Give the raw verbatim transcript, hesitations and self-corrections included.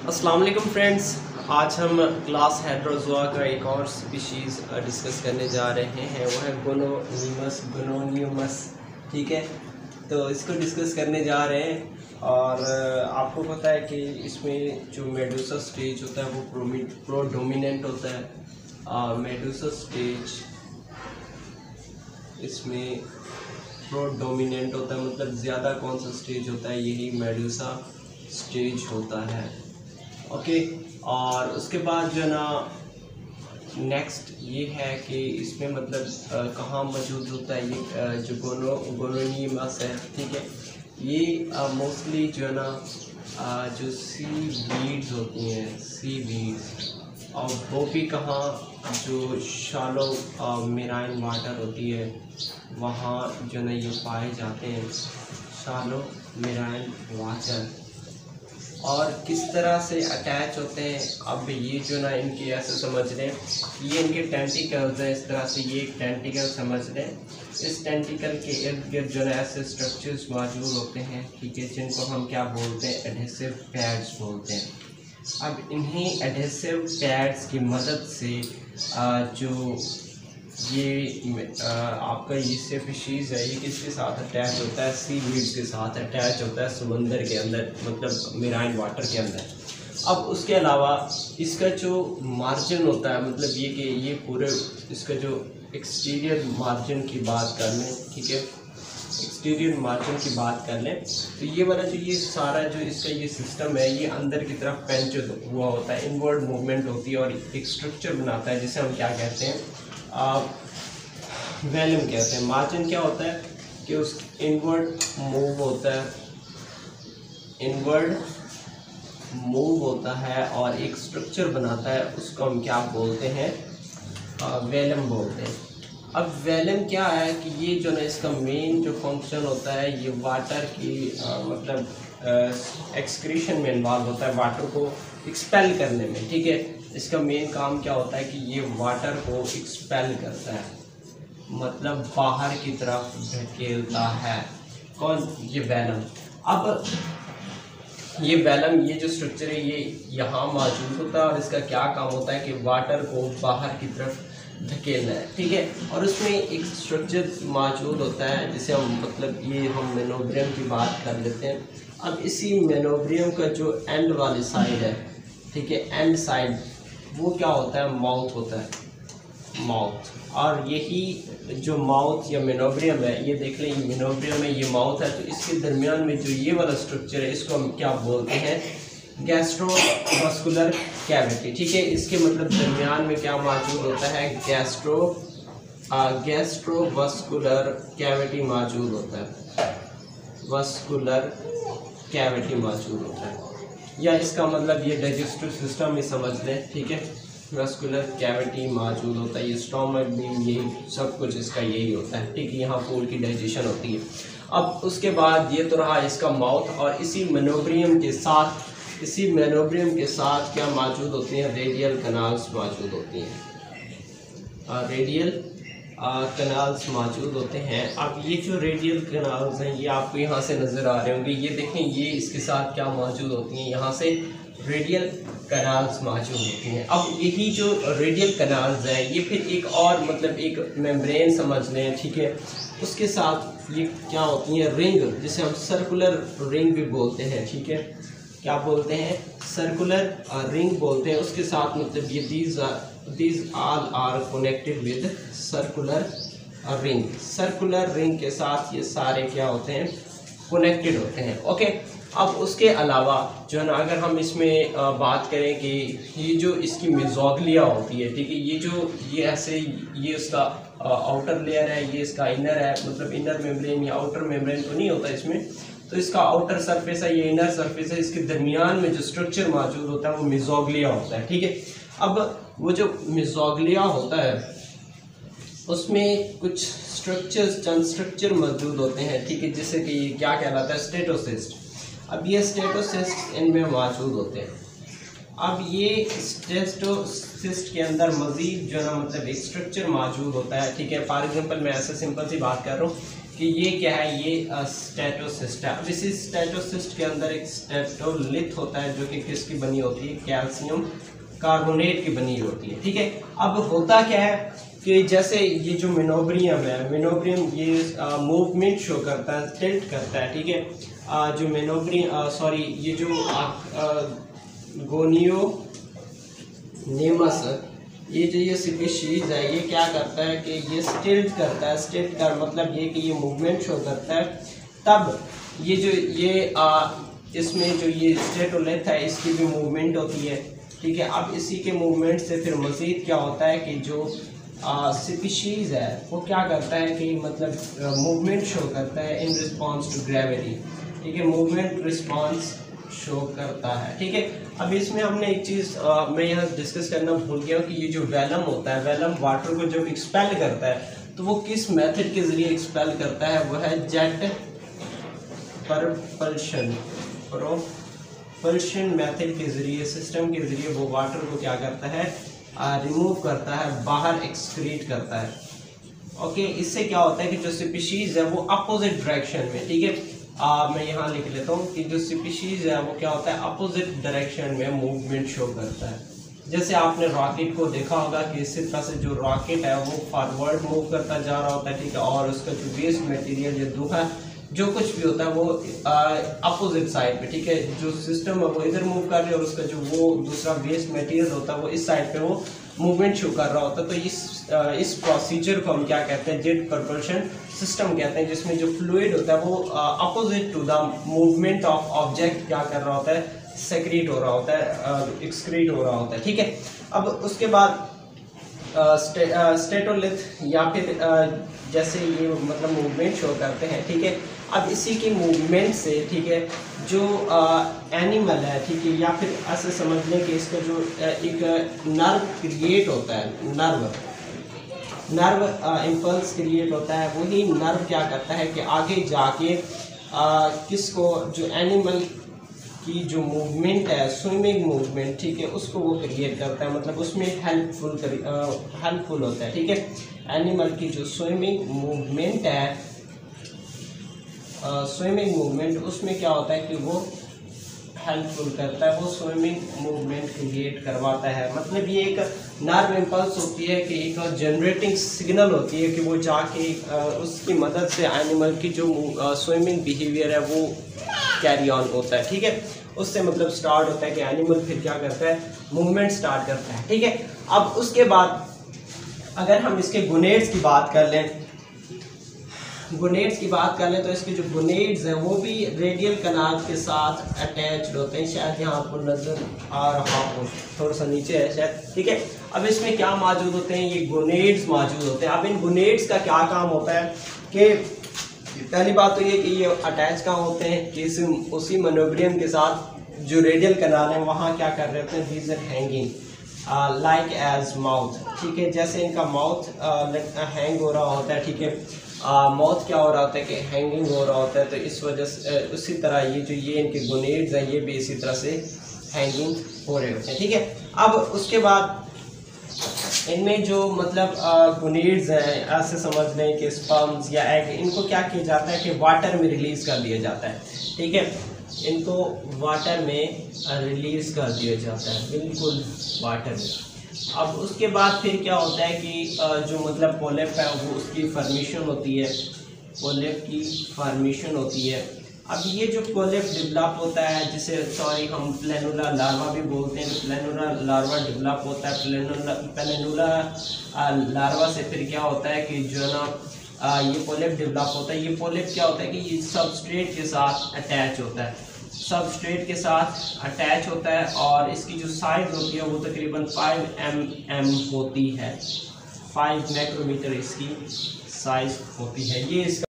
अस्सलाम वालेकुम फ्रेंड्स, आज हम क्लास हेटेरोज़ोआ का एक और स्पीशीज़ डिस्कस करने जा रहे हैं। वो है गोनोनीमस गोनोनियमस। ठीक है, तो इसको डिस्कस करने जा रहे हैं। और आपको पता है कि इसमें जो मेडूसा स्टेज होता है वो प्रोडोमिनेंट होता है। मेडूसा स्टेज इसमें प्रोडोमिनेंट होता है, मतलब ज़्यादा कौन सा स्टेज होता है, यही मेडूसा स्टेज होता है। ओके, और उसके बाद जो है ना नेक्स्ट ये है कि इसमें मतलब कहाँ मौजूद होता है ये आ, जो गोनो गोनोनिमस है। ठीक है, ये मोस्टली जो है ना आ, जो सी वीड्स होती हैं, सी वीड्स, और वो भी कहाँ, जो शालो मेराइन वाटर होती है वहाँ जो है ना ये पाए जाते हैं, शालो मेराइन वाटर। और किस तरह से अटैच होते हैं, अब ये जो ना इनके ऐसे समझ लें, ये इनके टेंटिकल्स हैं। इस तरह से ये एक टेंटिकल समझ लें। इस टेंटिकल के इर्द गिर्द जो ना ऐसे स्ट्रक्चर्स मौजूद होते हैं, ठीक है, जिनको हम क्या बोलते हैं, एडहेसिव पैड्स बोलते हैं। अब इन्हीं एडहेसिव पैड्स की मदद से आ, जो ये आ, आपका ये स्पीशीज़ है, ये किसके साथ अटैच होता है, सी वीड्स के साथ अटैच होता है समंदर के अंदर, मतलब मेराइन वाटर के अंदर। अब उसके अलावा इसका जो मार्जिन होता है, मतलब ये कि ये पूरे इसका जो एक्सटीरियर मार्जिन की बात कर लें, ठीक है, एक्सटीरियर मार्जिन की बात कर लें, तो ये वाला जो ये सारा जो इसका ये सिस्टम है, ये अंदर की तरफ पेंच हुआ होता है, इनवर्ड मूवमेंट होती है और एक स्ट्रक्चर बनाता है जिसे हम क्या कहते हैं, वेलम कहते हैं। मार्जिन क्या होता है कि उस इनवर्ड मूव होता है, इनवर्ड मूव होता है और एक स्ट्रक्चर बनाता है, उसको हम क्या बोलते हैं, वेलम बोलते हैं। अब वेलम क्या है कि ये जो ना इसका मेन जो फंक्शन होता है, ये वाटर की आ, मतलब एक्सक्रीशन में इन्वॉल्व होता है, वाटर को एक्सपेल करने में। ठीक है, इसका मेन काम क्या होता है कि ये वाटर को एक्सपेल करता है, मतलब बाहर की तरफ धकेलता है। कौन? ये वेलम। अब ये वेलम, ये जो स्ट्रक्चर है, ये यहाँ मौजूद होता है और इसका क्या काम होता है कि वाटर को बाहर की तरफ धकेलना है। ठीक है, और उसमें एक स्ट्रक्चर मौजूद होता है जिसे हम मतलब ये हम मेनोब्रियम की बात कर लेते हैं। अब इसी मेनोब्रियम का जो एंड वाली साइड है, ठीक है, एंड साइड, वो क्या होता है, माउथ होता है, माउथ। और यही जो माउथ या मेनोब्रियम है, ये देख लें, ये मेनोब्रियम है, ये माउथ है, तो इसके दरमियान में जो ये वाला स्ट्रक्चर है, इसको हम क्या बोलते हैं, गैस्ट्रोवास्कुलर कैविटी। ठीक है, इसके मतलब दरमियान में क्या मौजूद होता है, गैस्ट्रो गैस्ट्रोवास्कुलर कैविटी मौजूद होता है, वास्कुलर कैविटी मौजूद होता है, या इसका मतलब ये डाइजेस्टिव सिस्टम ही समझ लें। ठीक है, वास्कुलर कैविटी मौजूद होता है, ये स्टोमक भी, यही सब कुछ इसका यही होता है। ठीक है, यहाँ फूड की डाइजेशन होती है। अब उसके बाद ये तो रहा इसका माउथ, और इसी मेनोब्रियम के साथ इसी मेनोब्रियम के साथ क्या मौजूद होती हैं, रेडियल कनाल्स मौजूद होती हैं, रेडियल कनाल्स मौजूद होते हैं। अब ये जो रेडियल कनाल्स हैं, ये आपको यहाँ से नज़र आ रहे होंगे, ये देखें, ये इसके साथ क्या मौजूद होती हैं, यहाँ से रेडियल कनाल्स मौजूद होती हैं। अब यही जो रेडियल कनाल्स हैं, ये फिर एक और मतलब एक मेम्ब्रेन समझ लें, ठीक है, उसके साथ ये क्या होती हैं, रिंग, जिसे हम सर्कुलर रिंग भी बोलते हैं। ठीक है, क्या बोलते हैं, सर्कुलर रिंग बोलते हैं। उसके साथ मतलब ये these these all are connected with circular ring, circular ring के साथ ये सारे क्या होते हैं, कनेक्टेड होते हैं। ओके, अब उसके अलावा जो है ना, अगर हम इसमें बात करें कि ये जो इसकी मेजोग्लिया होती है, ठीक है, ये जो ये ऐसे ये इसका आउटर लेयर है, ये इसका इनर है, मतलब इनर मेम्ब्रेन या आउटर मेम्ब्रेन तो नहीं होता इसमें, तो इसका आउटर सरफेस है, ये इनर सरफेस है, इसके दरमियान में जो स्ट्रक्चर मौजूद होता है वो मेजोग्लिया होता है। ठीक है, अब वो जो मेजोग्लिया होता है उसमें कुछ स्ट्रक्चर्स चंद स्ट्रक्चर मौजूद होते हैं, ठीक है, जिससे कि ये क्या कहलाता है, स्टेटोसिस्ट। अब ये स्टेटोसिस्ट इनमें मौजूद होते हैं। अब ये स्टेटोसिस्ट के अंदर मजीद जो है ना मतलब एक स्ट्रक्चर मौजूद होता है। ठीक है, फॉर एग्जांपल मैं ऐसे सिंपल सी बात कर रहा हूँ कि ये क्या है, ये स्टेटोसिस्ट है। अब इसी स्टेटोसिस्ट के अंदर एक स्टेटोलिथ होता है जो कि किसकी बनी होती है, कैल्शियम कार्बोनेट की बनी होती है, ठीक है। अब होता क्या है कि जैसे ये जो मिनोब्रियम है, मिनोब्रियम ये मूवमेंट शो करता है, टिल्ट करता है, ठीक है। आ, जो मिनोब्रियम सॉरी ये जो गोनियो नेमस, ये जो ये स्पीशीज है ये क्या करता है कि ये स्टिल्ट करता है। स्टिल्ट का मतलब ये कि ये मूवमेंट शो करता है, तब ये जो ये आ, इसमें जो ये स्टेटोलिथ है इसकी भी मूवमेंट होती है, ठीक है। अब इसी के मूवमेंट से फिर मज़ीद क्या होता है कि जो स्पीशीज है वो क्या करता है कि मतलब मूवमेंट शो करता है इन रिस्पॉन्स टू ग्रेविटी, ठीक है। मूवमेंट रिस्पॉन्स शो करता है, ठीक है। अब इसमें हमने एक चीज़ मैं यहाँ डिस्कस करना भूल गया कि ये जो वेलम होता है, वेलम वाटर को जब एक्सपेल करता है तो वो किस मेथड के ज़रिए एक्सपेल करता है, वो है जेट परपल्शन, प्रोपल्शन मेथड के ज़रिए, सिस्टम के ज़रिए वो वाटर को क्या करता है, रिमूव करता है, बाहर एक्सक्रीट करता है। ओके, इससे क्या होता है कि जो स्पीशीज़ है वो अपोजिट डायरेक्शन में, ठीक है। आ, मैं यहाँ लिख लेता हूँ कि जो स्पीशीज़ है वो क्या होता है, अपोजिट डायरेक्शन में मूवमेंट शो करता है। जैसे आपने रॉकेट को देखा होगा कि इसी तरह से जो रॉकेट है वो फॉरवर्ड मूव करता जा रहा होता है, ठीक है। और उसका जो वेस्ट मटेरियल या धुआं जो कुछ भी होता है वो अपोजिट साइड पे, ठीक है। जो सिस्टम है वो इधर मूव कर रही है और उसका जो वो दूसरा वेस्ट मटेरियल होता है वो इस साइड पे वो मूवमेंट शो कर रहा होता है। तो इस आ, इस प्रोसीजर को हम क्या कहते हैं, जेट प्रपल्शन सिस्टम कहते हैं, जिसमें जो फ्लूइड होता है वो opposite to the movement of object क्या कर रहा होता है, सेक्रेट हो रहा होता है, एक्सक्रीट हो रहा होता है, ठीक है। अब उसके बाद स्टे, स्टेटोलिथ या फिर आ, जैसे ये मतलब मूवमेंट शो करते हैं, ठीक है। अब इसी की मूवमेंट से, ठीक है, जो एनिमल है, ठीक है, या फिर ऐसे समझ लें कि इसका जो आ, एक नर्व क्रिएट होता है, नर्व नर्व इम्पल्स क्रिएट होता है, वही नर्व क्या करता है कि आगे जाके आ, किसको, जो एनिमल की जो मूवमेंट है, स्विमिंग मूवमेंट, ठीक है, उसको वो क्रिएट करता है, मतलब उसमें हेल्पफुल हेल्पफुल होता है, ठीक है। एनिमल की जो स्विमिंग मूवमेंट है, स्विमिंग मूवमेंट, उसमें क्या होता है कि वो हेल्पफुल करता है, वो स्विमिंग मूवमेंट क्रिएट करवाता है। मतलब ये एक नर्व इम्पल्स होती है कि एक जनरेटिंग सिग्नल होती है कि वो जाके उसकी मदद से एनिमल की जो स्विमिंग बिहेवियर है वो कैरी ऑन होता है, ठीक है। उससे मतलब स्टार्ट होता है कि एनिमल फिर क्या करता है, मूवमेंट स्टार्ट करता है, ठीक है। अब उसके बाद अगर हम इसके गुनेड्स की बात कर लें, गुनेड्स की बात कर लें तो इसके जो गुनेड्स हैं वो भी रेडियल कनाल के साथ अटैच्ड होते हैं। शायद यहाँ आपको नजर आ रहा हो, थोड़ा सा नीचे है शायद, ठीक है। अब इसमें क्या मौजूद होते हैं, ये गुनेड्स मौजूद होते हैं। अब इन गुनेड्स का क्या काम होता है कि पहली बात तो ये कि ये अटैच कहाँ होते हैं कि इस उसी मनोब्रियम के साथ जो रेडियल कनाल है वहाँ क्या कर रहे होते हैं, these are hanging like as mouth, ठीक है। जैसे इनका माउथ हैंग हो रहा होता है, ठीक है, माउथ क्या हो रहा होता है कि हैंगिंग हो रहा होता है, तो इस वजह से uh, उसी तरह ये जो ये इनके गुनेड्स हैं ये भी इसी तरह से हैंगिंग हो रहे होते हैं, ठीक है। अब उसके बाद इनमें जो मतलब गुनेड्स हैं, ऐसे समझ लें कि स्पर्म्स या एग, इनको क्या किया जाता है कि वाटर में रिलीज़ कर दिया जाता है, ठीक है। इनको वाटर में रिलीज़ कर दिया जाता है, बिल्कुल वाटर में। अब उसके बाद फिर क्या होता है कि जो मतलब पोलिप है वो उसकी फॉर्मेशन होती है, पोलिप की फॉर्मेशन होती है। अब ये जो पोलिप डेवलप होता है, जिसे सॉरी हम प्लेनुला लार्वा भी बोलते हैं, तो प्लेनुला लार्वा डेवलप होता है। प्लेनुला प्लेनुला लार्वा से फिर क्या होता है कि जो ना ये पोलिप डेवलप होता है। ये पोलिप क्या होता है कि ये सबस्ट्रेट के साथ अटैच होता है, सबस्ट्रेट के साथ अटैच होता है और इसकी जो साइज होती है वो तकरीबन फाइव एम एम होती है, फाइव माइक्रोमीटर इसकी साइज होती है। ये इसका